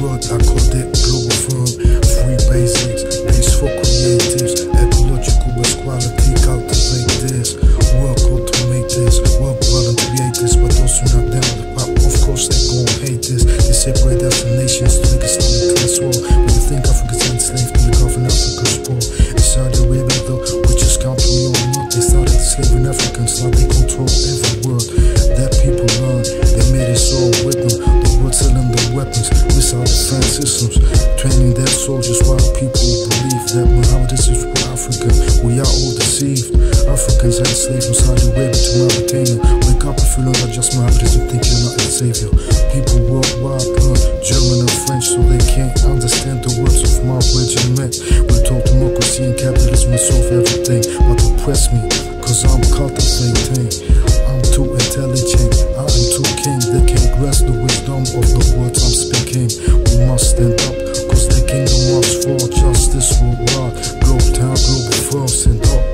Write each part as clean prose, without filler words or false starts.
word, I call that global firm. Free basics, base for creatives, ecological best quality, cultivate this. Work automate this, work well and create this. But those who not down the pop, of course they gon' hate this. They separate us from nations to make a Islamic class war. When you think Africa's enslaved, then they govern Africa's poor. In Saudi Arabia, the richest country we all know, they started enslaving Africans, now they control every word that people learn. They made us all with them. The world selling the weapons, missile defense systems, training their soldiers while people believe that Muhammad is for Africa. We are all deceived. Africans are enslaved from Saudi Arabia to Mauritania. Wake up if you know that just Muhammad is and think you're not the savior. People worldwide learn German and French so they can't understand the words of my regiment. We're told democracy and capitalism will solve everything, but oppress me, cause I'm cultivating. I'm too intelligent, I am too king. They can't grasp the wisdom of the words I'm speaking. We must stand up, cause the kingdom must fall. Justice worldwide, globe town, global firm, stand up.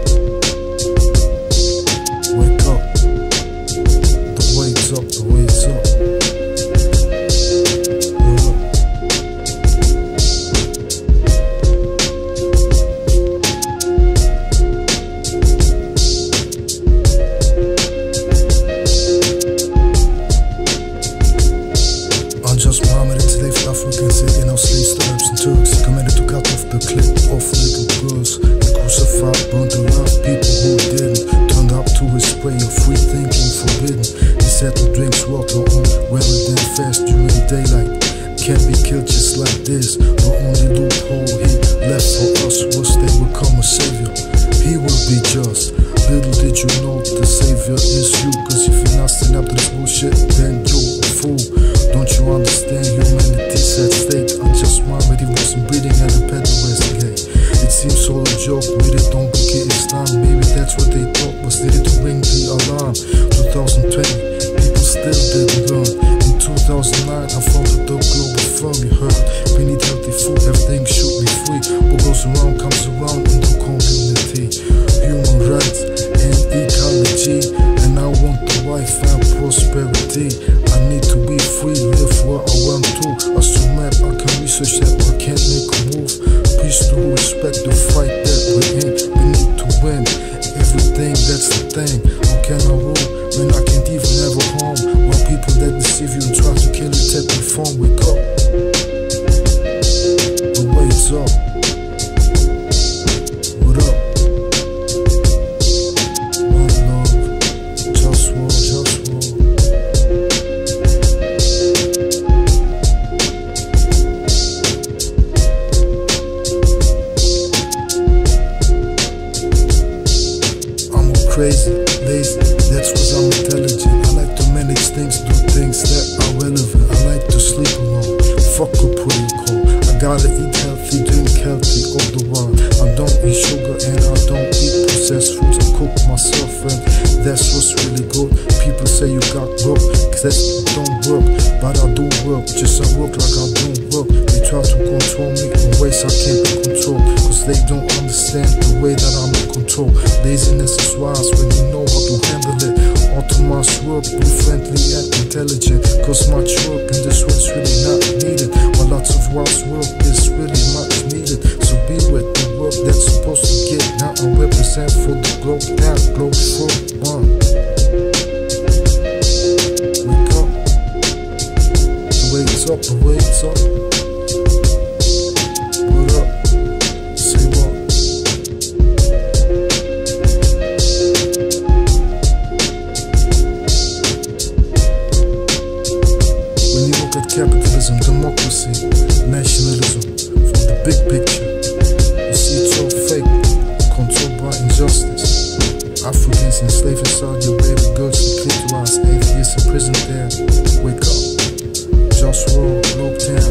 Wake up, the weight's up, the weight's up. Unjust Muhammad enslaved Africans, taking out slaves to Arabs and Turks. He commanded to cut off the clip of little girls. He crucified, burned alive people who didn't. Turned up to his way of free thinking forbidden. He said to drink water on rather than fast during daylight. Can't be killed just like this. The only loophole he left for us was they would come a savior. He will be just. Little did you know the savior is you. Cause if you're not standing up to this bullshit, then you're a fool. Don't you understand humanity's at stake? Unjust Muhammad, he wasn't breathing at the pederast gate. It seems all a joke, we it don't get Islam. Maybe that's what they thought was needed to ring the alarm. 2020, people still didn't learn. In 2009, I founded the global firm, you heard. We need healthy food, everything should be free. What goes around comes around in the community. Human rights and ecology, and I want the life and prosperity. I need to be free, live where I want to. As to map, I can research that, but I can't make a move. Peace to respect the fight that we're in. We need to win everything, that's the thing. How can I rule when I can't even have a home? While people that deceive you and try to kill you take me from. Wake up, the weight's up. What up? One love, just war, just war. Crazy, lazy, that's cause I'm intelligent. I like to manage things, do things that are relevant. I like to sleep alone, fuck a protocol. I gotta eat healthy, drink healthy all the while. I don't eat sugar and I don't eat processed foods. I cook myself and that's what's really good. People say you got broke, cause that don't work. But I do work, just I work like I don't work. They try to control me in ways I can't be controlled, cause they don't understand the way that I'm in control. Laziness is wise when you know how to handle it. Autonomous work, be friendly and intelligent, cause much work in this world's really not needed. But lots of wise work is really much needed. So be with the work that's supposed to get. Now I represent for the globe, now globe for one. Wake up, the weight's up, the weight's up. What up? Say what? When you look at capitalism, democracy, nationalism, from the big picture, you see it's all fake, controlled by injustice. Africans enslaved in Saudi Arabia, girls with clitoris, atheists in prison there. Wake up, just roll, globe town.